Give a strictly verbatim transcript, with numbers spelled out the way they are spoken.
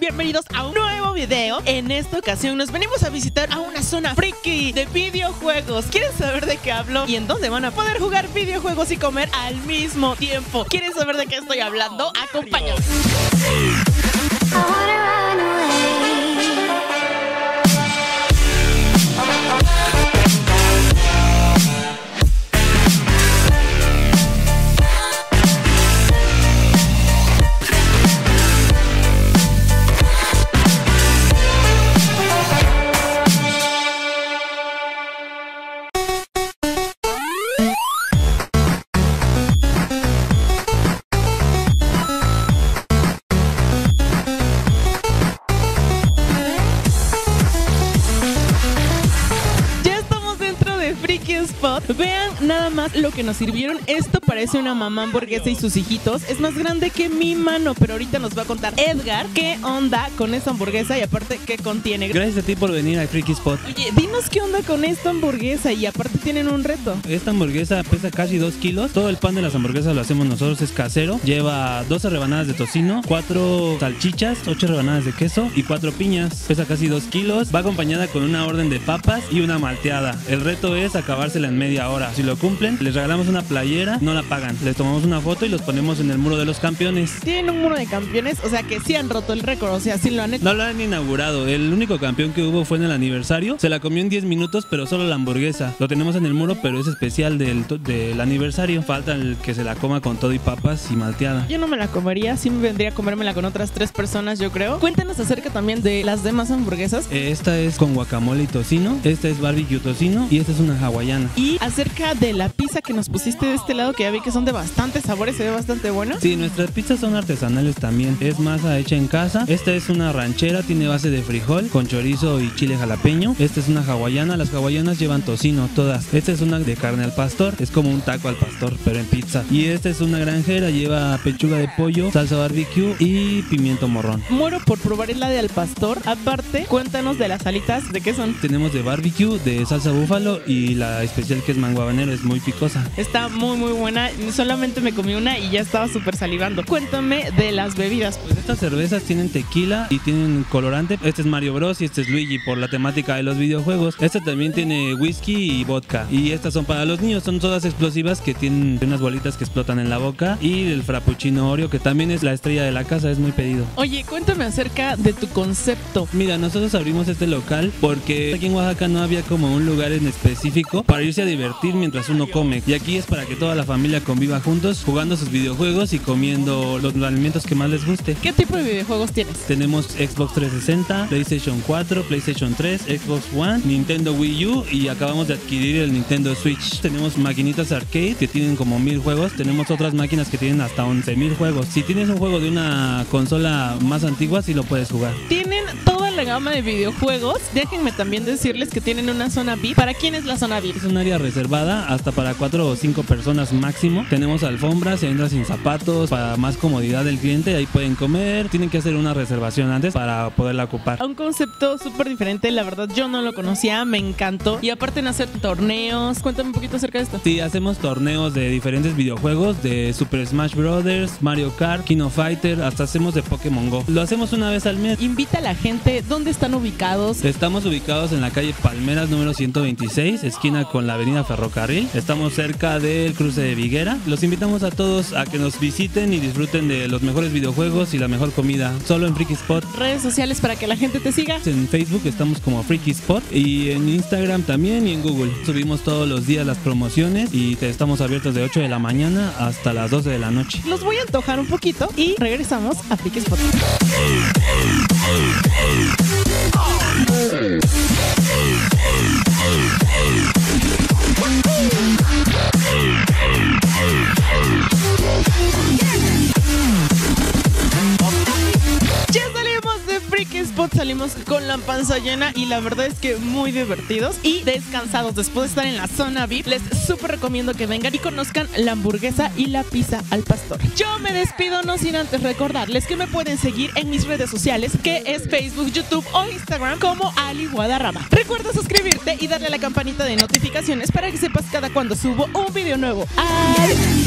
bienvenidos a un nuevo video. En esta ocasión nos venimos a visitar a una zona friki de videojuegos. ¿Quieren saber de qué hablo y en dónde van a poder jugar videojuegos y comer al mismo tiempo? ¿Quieren saber de qué estoy hablando? Acompáñanos. Vean nada más lo que nos sirvieron. Esto parece una mamá hamburguesa y sus hijitos. Es más grande que mi mano, pero ahorita nos va a contar Edgar qué onda con esta hamburguesa y aparte qué contiene. Gracias a ti por venir al Freaky Spot. Oye, dinos qué onda con esta hamburguesa y aparte tienen un reto. Esta hamburguesa pesa casi dos kilos. Todo el pan de las hamburguesas lo hacemos nosotros, es casero. Lleva doce rebanadas de tocino, cuatro salchichas, ocho rebanadas de queso y cuatro piñas. Pesa casi dos kilos. Va acompañada con una orden de papas y una malteada. El reto es acabársela en media hora. Si lo cumplen, les regalamos una playera, no la pagan. Les tomamos una foto y los ponemos en el muro de los campeones. Tienen un muro de campeones, o sea que sí han roto el récord, o sea, sí lo han hecho. No lo han inaugurado. El único campeón que hubo fue en el aniversario. Se la comió en diez minutos, pero solo la hamburguesa. Lo tenemos en el muro, pero es especial del, del aniversario. Falta el que se la coma con todo y papas y malteada. Yo no me la comería, sí me vendría a comérmela con otras tres personas, yo creo. Cuéntanos acerca también de las demás hamburguesas. Esta es con guacamole y tocino. Esta es barbecue tocino y esta es una hawaiana. Y acerca de la pizza que nos pusiste de este lado, que ya vi que son de bastantes sabores, se ve bastante bueno. Sí, nuestras pizzas son artesanales también. Es masa hecha en casa. Esta es una ranchera, tiene base de frijol con chorizo y chile jalapeño. Esta es una hawaiana. Las hawaianas llevan tocino todas. Esta es una de carne al pastor. Es como un taco al pastor, pero en pizza. Y esta es una granjera, lleva pechuga de pollo, salsa barbecue y pimiento morrón. Muero por probar la de al pastor. Aparte, cuéntanos de las alitas, ¿de qué son? Tenemos de barbecue, de salsa búfalo y la especial que es mango habanero, es muy picosa. Está muy muy buena, solamente me comí una y ya estaba súper salivando. Cuéntame de las bebidas. Pues estas cervezas tienen tequila y tienen colorante. Este es Mario Bros y este es Luigi por la temática de los videojuegos. Este también tiene whisky y vodka. Y estas son para los niños, son todas explosivas que tienen unas bolitas que explotan en la boca. Y el frappuccino Oreo, que también es la estrella de la casa, es muy pedido. Oye, cuéntame acerca de tu concepto. Mira, nosotros abrimos este local porque aquí en Oaxaca no había como un lugar en específico para irse a divertir mientras uno come. Y aquí es para que toda la familia conviva juntos, jugando sus videojuegos y comiendo los alimentos que más les guste. ¿Qué tipo de videojuegos tienes? Tenemos Xbox trescientos sesenta, PlayStation cuatro, PlayStation tres, Xbox One, Nintendo Wii U y acabamos de adquirir el Nintendo Switch. Tenemos maquinitas arcade que tienen como mil juegos. Tenemos otras máquinas que tienen hasta once mil juegos. Si tienes un juego de una consola más antigua, sí lo puedes jugar. Tienen toda la gama de videojuegos. Déjenme también decirles que tienen una zona V I P. ¿Para quién es la zona V I P? Es un área reservada hasta para cuatro o cinco personas máximo. Tenemos alfombras, se entra sin zapatos para más comodidad del cliente. Ahí pueden comer. Tienen que hacer una reservación antes para poderla ocupar. Un concepto súper diferente. La verdad yo no lo conocía, me encantó. Y aparte en hacer torneos. Cuéntame un poquito acerca de esto. Sí, hacemos torneos de diferentes videojuegos, de Super Smash Brothers, Mario Kart, King of Fighter, hasta hacemos de Pokémon Go. Lo hacemos una vez al mes. Invita a la gente. ¿Dónde están ubicados? Estamos ubicados en la calle Palmeras número ciento veintiséis, esquina con la avenida Ferrocarril. Estamos cerca del cruce de Viguera. Los invitamos a todos a que nos visiten y disfruten de los mejores videojuegos y la mejor comida. Solo en Freaky Spot. Redes sociales para que la gente te siga. En Facebook estamos como Freaky Spot y en Instagram también y en Google. Subimos todos los días las promociones y te estamos abiertos de ocho de la mañana hasta las doce de la noche. Los voy a antojar un poquito y regresamos a Freaky Spot. Ya salimos de Freaky Spot, salimos con la panza llena y la verdad es que muy divertidos y descansados después de estar en la zona V I P. Les súper recomiendo que vengan y conozcan la hamburguesa y la pizza al pastor. Yo me despido no sin antes recordarles que me pueden seguir en mis redes sociales, que es Facebook, YouTube o Instagram como Ali Guadarrama. Recuerda suscribirte y darle a la campanita de notificaciones para que sepas cada cuando subo un video nuevo. ¡Adiós!